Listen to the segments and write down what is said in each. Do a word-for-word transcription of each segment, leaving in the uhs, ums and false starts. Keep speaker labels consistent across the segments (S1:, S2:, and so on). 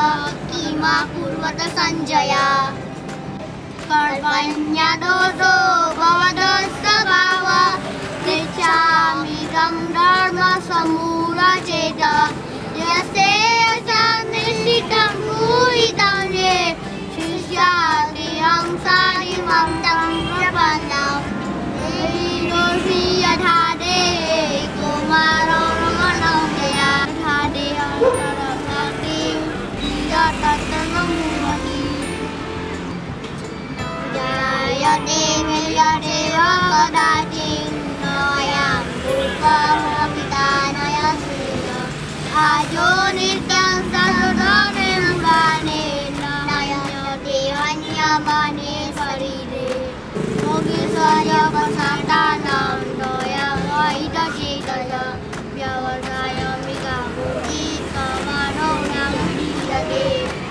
S1: किमा कुर्वत सञ्जया कर्मण्यदोषो भवदस्वभाव पृच्छामिदं धर्मसमूढचेत यस्यैषां निश्चितं भूयितं ये शिष्यादिहं सारिमं तं प्रपन्नं दोषी यथा देहे कुमारो रमणं जया यथा देहं तदभक्तिं यततममुमहि जयते मिलदेव कदाचिन्नयं भूपमपितानयस्वेन आजो नित्यं सततं गानेन नयते हन्यमाने शरीरे योगीश्वरय प्रसादानं दयं वैदचेतय व्यवसाय मृगाभूति समानोऽयं विदीयते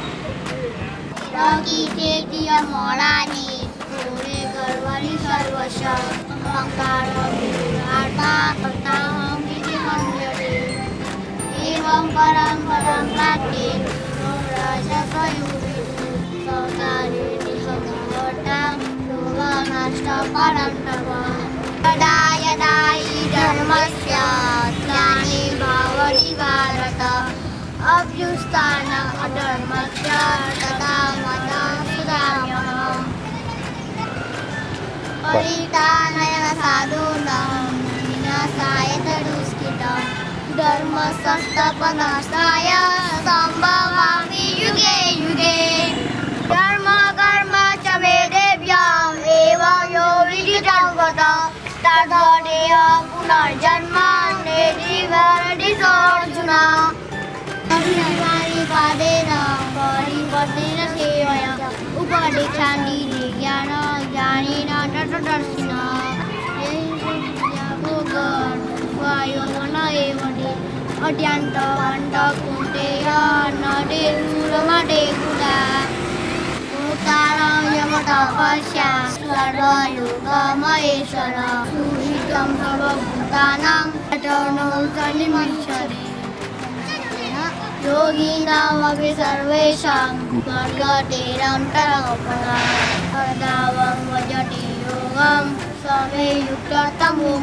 S1: रकितेतियमलानि पूरे गर्वणि सर्वस्य अहङ्कारविराटा कर्ताहं इति मन्यते एवं परम्परं प्राप्ते राजसयुगे सकाले निहङ्कर्तां लोभनष्टपरन्तपः यदा यदा हि धर्मस्य ग्लानिर्भवति भारत अभ्युत्थान अधर्मस्य तदात्मनं सुधाम्यहम् परित्राणाय साधूनां विनाशाय दुष्कृतं धर्मसंस्थापनार्थाय सम्भवामि युगे युगे धर्म कर्म च मे देव्याम् एवं यो विदितव्रतः तद्देह पुनर्जन्म नेति अर्जुन पादेन परिपदेन सेवया उपदेशान्ति ज्ञान ज्ञानेन तत्त्वदर्शिना अत्यन्तवन्तकुन्तेय नदे सुरमदे कुला उत्तानं यमतपस्या सर्वयोगमहेश्वर सुहितं सर्वभूतानां ततो सन्निविच्छते योगिनामपि सर्वेषां स्वर्गतेरन्तरपरा तदावं भजति योगं समे युक्ततमो